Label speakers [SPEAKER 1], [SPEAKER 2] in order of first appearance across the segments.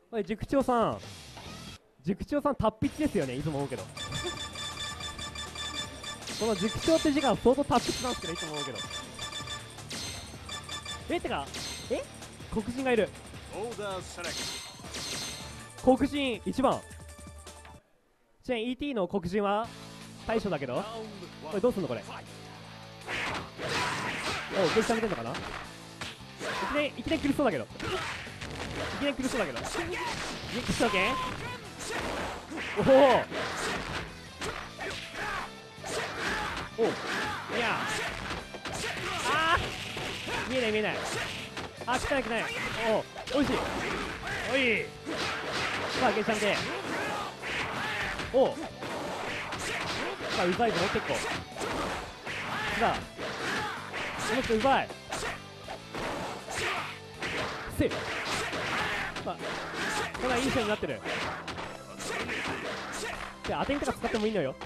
[SPEAKER 1] おい塾長さん、塾長さん達筆ですよね、いつも思うけどこの塾長って字が相当達筆なんですけど、いつも思うけど。てか黒人がいる。黒人1番。ちなみに ET の黒人は大将だけど、これどうすんのこれ。おう、ゲージ溜めてんのかな。いきなり苦しそうだけど、ゲージしとけ。おおお、いやあー、見えない。あ、汚い。おいしい。おい、さあゲージ溜めて。おう、さあうざいぞ結構。さあこの人うざい。せい、さあこんないい人になってる。で当てにとか使ってもいいのよ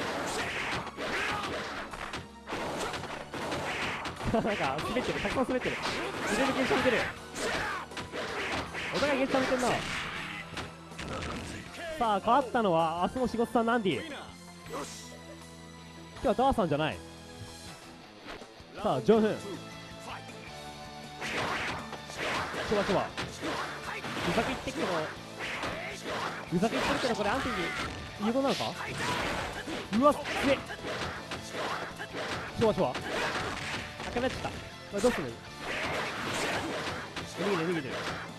[SPEAKER 1] なんか滑ってる、たくさん滑ってる。自分でゲージ溜めてる。お互いゲージ溜めてんな。さあ変わったのは明日の仕事さんナンディ。今日はダーさんじゃない。さあジョンフン、シュワシュワ、うざく言ってるけどこれアンティに有効なのか。うわっすげえ、シュワシュワ赤めっちゃった。これどうすんの。逃げてる。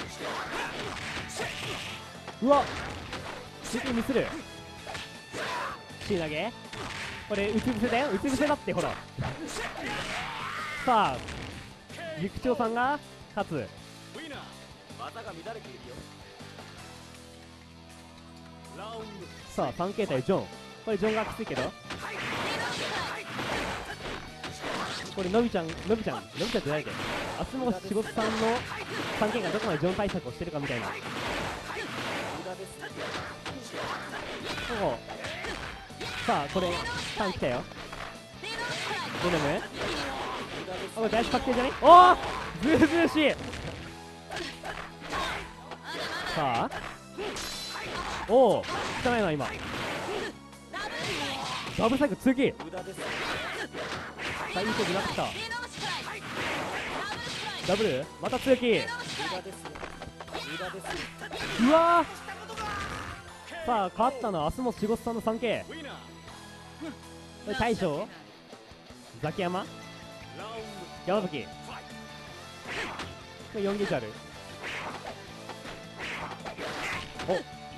[SPEAKER 1] うわっシミスル C 投げ。これうつ伏せだよ、うつ伏せだってほらさあ塾長さんが勝つ。さあ3形態ジョン、これジョンがきついけど、これのびちゃんって誰だっけ。明日も仕事さんの3件がどこまでジョン対策をしてるかみたいな。さあこれターン来たよ。デノム、これ大事確定じゃね。おおズーズーしい。さあおお汚いな今。ダブルサイクル通気。さあいい勝負になってきた。ダブルまた通気。うわー、さあ勝ったのは明日も仕事さんの 3K。 これ大将ザキヤマ山吹、これ4ゲージある。お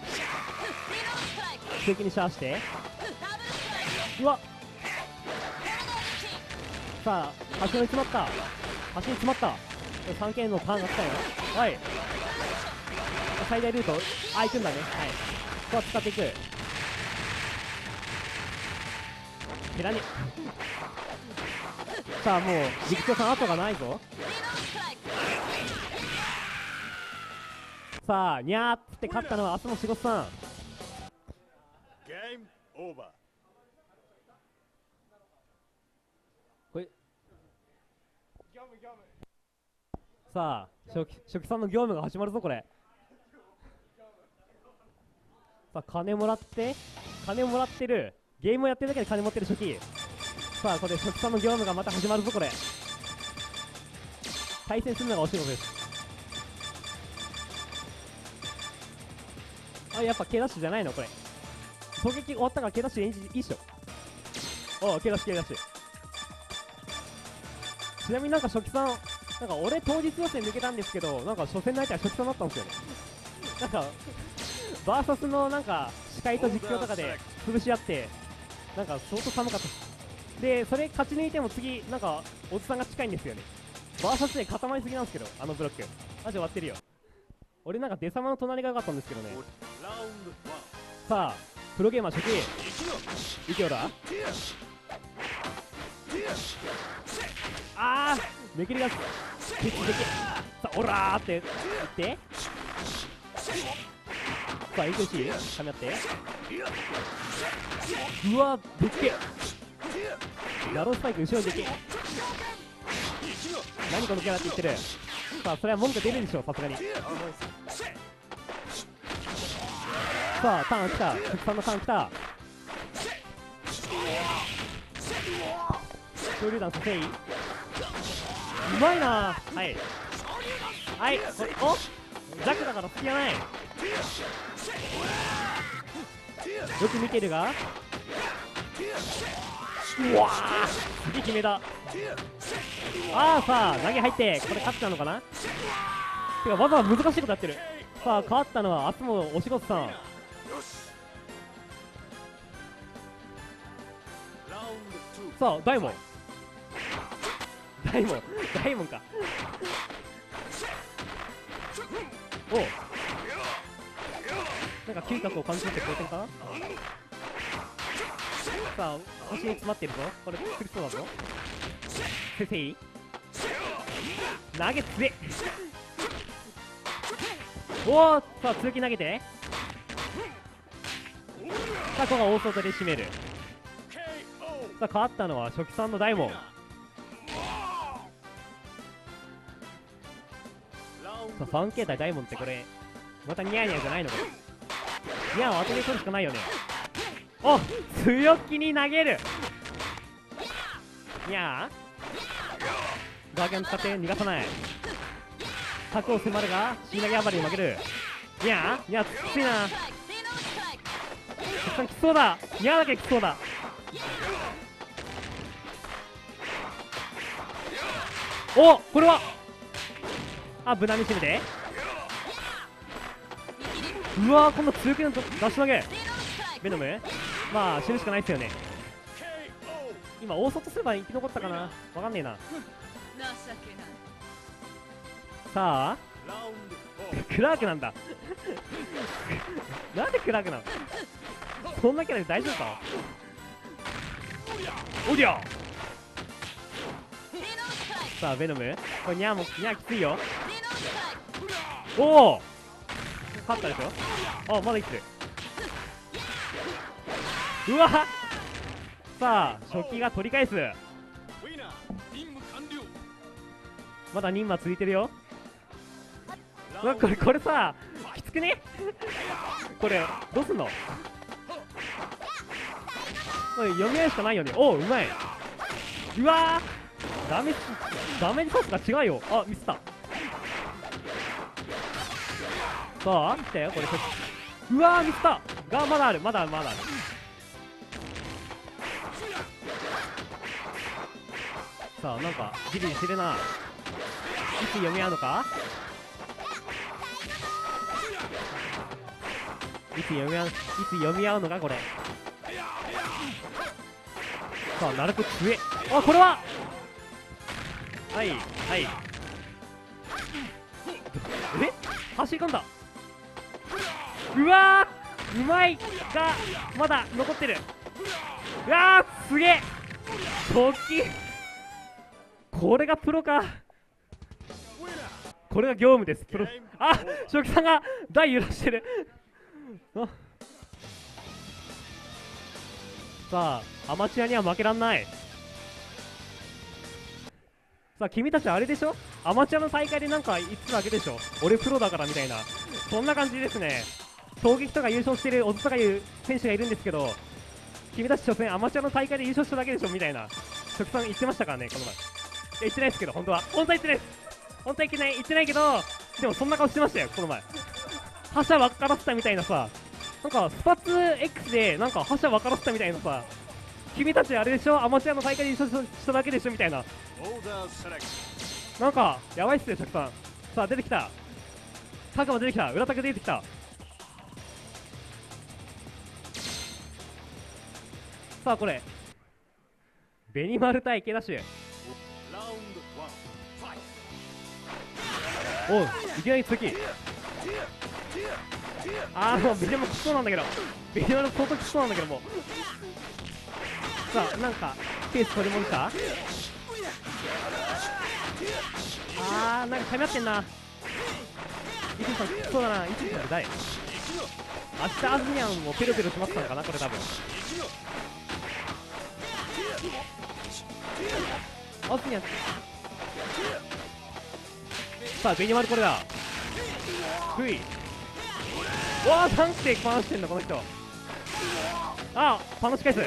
[SPEAKER 1] 空気にシャーして、うわっ、さあ端に詰まった、3K のターンが来たよ。はい、最大ルート行くんだね。はい、ここは使っていく。減らね。さあもう陸長さん後がないぞ。さあにゃーって勝ったのは明日の仕事さん。これさあ初期さんの業務が始まるぞこれ。さあ金もらってる、ゲームをやってるだけで金持ってる初期。さあこれ初期さんの業務がまた始まるぞこれ。対戦するのがお仕事です。あ、やっぱ K ダッシュじゃないのこれ。狙撃終わったから K ダッシュいいっしょ。おう K ダッシュ。ちなみになんか初期さん、なんか俺当日予選抜けたんですけど、なんか初戦の相手は初期さんだったんですよね。なんかバーサスのなんか司会と実況とかで潰し合って、なんか相当寒かったです。でそれ勝ち抜いても次なんかおじさんが近いんですよね。バーサスで固まりすぎなんですけど、あのブロックマジ終わってるよ。俺なんか出様の隣が良かったんですけどね。さあプロゲーマー初期いけよだ。あーめくりがケツでけ。さあオラーっていって、さあ HC 噛み合って、うわでっけ。ナロースパイク後ろにでっけ。何このキャラって言ってる。さあそれは文句出るでしょさすがに。 さあターン来た、食さんのターン来た。恐竜弾させい、うまいな。はいはい、おザクだから隙がない。よく見てるが、うわーすげえ決めだ。さあ投げ入って、これ勝ったのかな。てかわざわざ難しいことやってる。さあ変わったのは明日もお仕事さん。さあ大門か。おう、なんか嗅覚を感じ取って好転かな。さあ腰に詰まってるぞ、これ苦しそうだぞ。先生投げつえおお、さあ強気投げて、さあここが大外で締める。さあ変わったのは初期さんの大門。さあ3形態大門ってこれまたニャーニャーじゃないのか。ニャーを当てに取るしかないよね。お、強気に投げる。ニャーガーギャン使って逃がさない。柵を迫るが椎投げ暴れに負ける。ニャーきついな。たくさんきつそうだ。ニャーだけきつそうだ。お、これは無難に締めて。うわー、この強気の出し投げ。ベノムまあ死ぬしかないっすよね。今大外すれば生き残ったかな、わかんねえな。さあクラークなんだなんでクラークなの。そんなキャラで大丈夫か。おりゃ。さあベノム、これニャーきついよ。おお勝ったでしょ。まだ生きてる。うわっ、さあ初期が取り返す。まだ任務は続いてるよ。うわ、これさきつくねこれどうすんの。これ読み合いしかないよね。おおうまい。うわーダメージソースが違うよ。ミスった。さあ来たよこれ。うわーミスったがまだある。さあなんかギリギリしてるな。いつ読み合うのか。いつ読み合うのかこれ。さあなるく強え。これははい走り込んだ。うわーうまいがまだ残ってる。うわーすげえ突起。これがプロか。これが業務です。プロ。初期さんが台揺らしてるさあアマチュアには負けらんない。さあ君たちあれでしょ、アマチュアの大会でなんか言ってただけでしょ、俺プロだからみたいな、そんな感じですね。衝撃とか優勝してる小津とかいう選手がいるんですけど、君たち初戦アマチュアの大会で優勝しただけでしょみたいな、初期さん言ってましたからね、この前。言ってないですけど、本当は言ってないです。本当は言ってないけど、でもそんな顔してましたよ、この前。覇者分からせたみたいなさ、なんかスパッツ X でなんか覇者分からせたみたいなさ、君たちあれでしょ、アマチュアの大会で優勝しただけでしょみたいな、なんかやばいっすね、初期さん。さあ出てきた、タカも出てきた、裏タカ出てきた。さあこれベニマル対池田シュ。おういきなり突き。もうベニマルきそうなんだけど、ベニマル相当きそうなんだけども。さあなんかペース取り戻した。なんか噛み合ってんな。イチさんきそうだな。イチさんって誰。明日アズニャンもペロペロしまったのかなこれ多分。アズニャンさあベニマルこれだ。ふいわあ、なんてパンしてんのこの人。あ、パンの仕返す。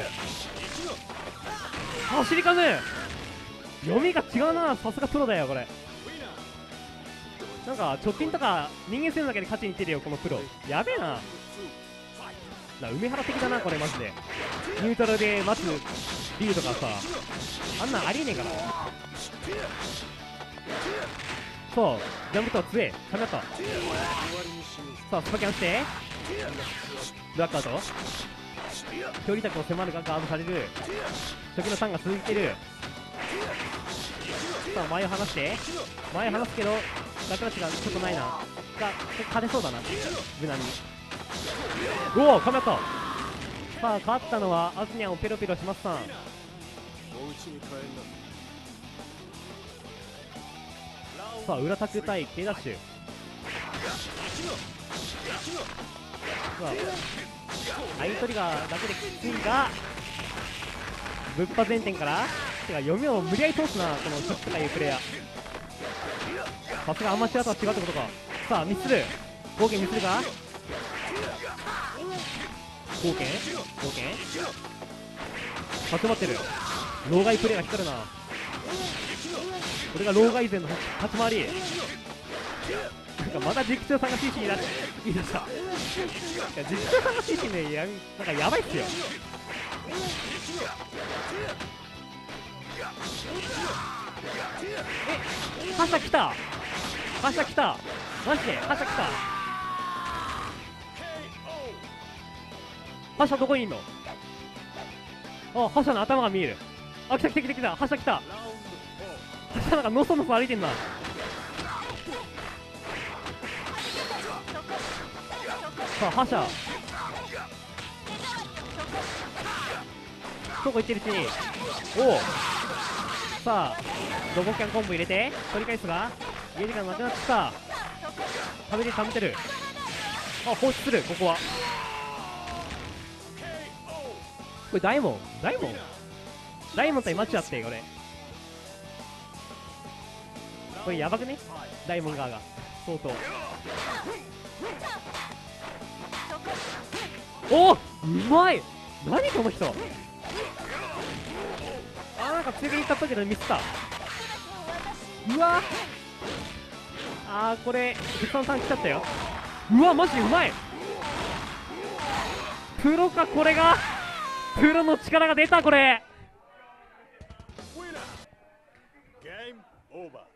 [SPEAKER 1] 走りかむ。読みが違うな、さすがプロだよこれ。なんか貯金とか人間性のだけで勝ちにいってるよこのプロ。やべえな。梅原的だなこれマジで。ニュートラルで待つビルとかさ、あんなんありえねえから。そう、ジャンプと強え、噛み合った。さあ、スパキャンして、ブラックアウト。距離卓を迫るがガードされる。初期のターンが続いてる。さあ、前を離して、前を離すけど、ラクラッチがちょっとないな。が、勝てそうだな、無難に。おお、噛み合った。さあ、勝ったのはアズニャンをペロペロしますさん。さあ、裏タク対 K ダッシュ。さあ、相取りがだけできついが、ぶっぱ前転から、てか読みを無理やり通すな、このショットとかいうプレイヤー。さすがアマチュアとは違うってことか。さあ、ミスる。合計ミスるか。合計集まってる。老害プレイが光るな。これが老害勢の立ち回り。なんかまた実況さんが CC になっていいですか。いや、実況さんが CC ね、なんかやばいっすよ。覇者来た。覇者来た。マジで覇者来た。覇者どこにいんの。あ、覇者の頭が見える。あ、来た。覇者来た。覇者なんかのそのそ歩いてんな。さあ、覇者どこ行ってるうちに、おお。さあ、ロボキャンコンボ入れて取り返すが、家時間なくなってきた。食べてる。あ、放置する。ここはこれダイモン対マッチだって。これやばくね。ダイモン側が相当。お、うまい。何この人。あ、なんか強気にいったけどミスった。うわ、あー、これヒッさん来ちゃったよ。うわ、マジでうまい。プロか。これがプロの力が出た。これ
[SPEAKER 2] Game over.